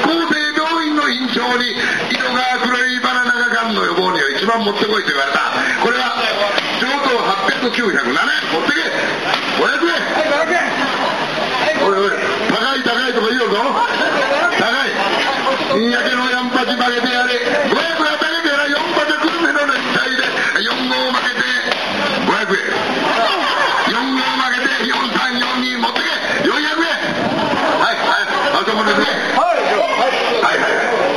厚生病院の院長に色が黒いバナナががんの予防には一番持ってこいと言われた。これは上等800、900、700持ってけ。500円。おいおい、高い高いとか言うぞ。高い。日焼けのヤンパチ負けてやれ。500円だけでやら4パチ久留米の連帯で4号負けて500円。4号負けて4342持ってけ。400円。はいはい、あそこですね。はいはい、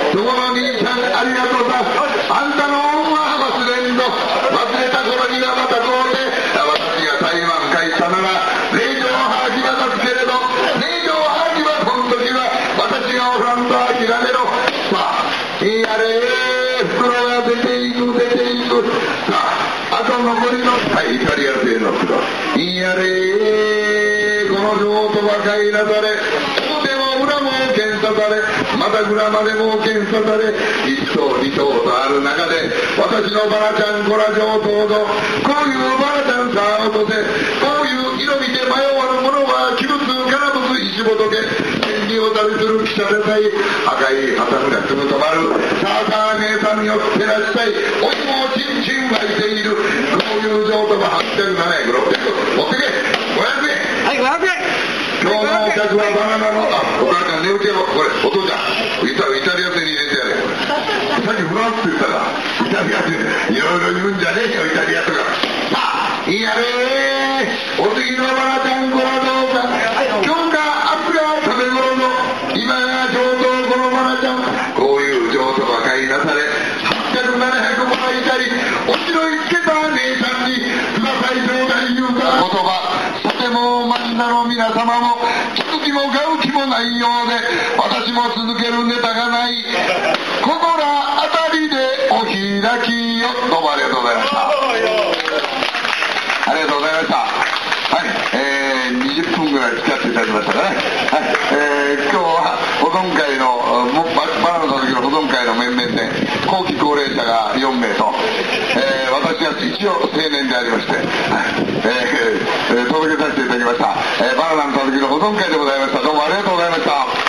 そこの兄さんありがとうさ。あんたの恩は忘れんぞ。忘れた頃にはまたこうで私が台湾帰ったなら令状はぎは立つけれど、令状はぎはこの時は私がおらんと諦めろ。さあやれ袋が出ていく出ていく。さああと残りのはいイタリア製の袋やれこの上とばかいなされ表も裏も検査されまた裏までも検査され一層二層とある中で私のバラちゃんこら上等ぞ。こういうバラちゃんさあ落とせ。こういう色見て迷わぬ者は器物からぶつ石仏天理を旅する記者でさえ赤い旗がすぐ止まる。さあさあ姉さんによってらっしゃい。おいもちんちん湧いている。こういう上等が800、700、600持ってけ。500円。 はい500円。 今日のお客はバナナのお母ちゃん寝起きやろ。これお父ちゃんイタリア製に入れてやれ。さっきフランスって言ったらイタリア製いろいろ言うんじゃねえよイタリアとか。さあやれお次のバナちゃんこらどうか。今日か明日が食べ頃の今が上等このバナちゃん。こういう上等ばかりなされ800、700もらいたりお城につけた姉さんにくださいちょうだい言うか言葉。さてもマンダの皆様も聞く気も買う気もないようで私も続けるネタがない。ここらあたりでお開きよ。どうもありがとうございました。ありがとうございました。はい、20分ぐらい使っていただきましたかね。はい、今日は保存会のバナナの時の保存会の面々で後期高齢者が4名と、私は一応青年でありまして、届けさせていただきました、バナナのたぬきの保存会でございました。どうもありがとうございました。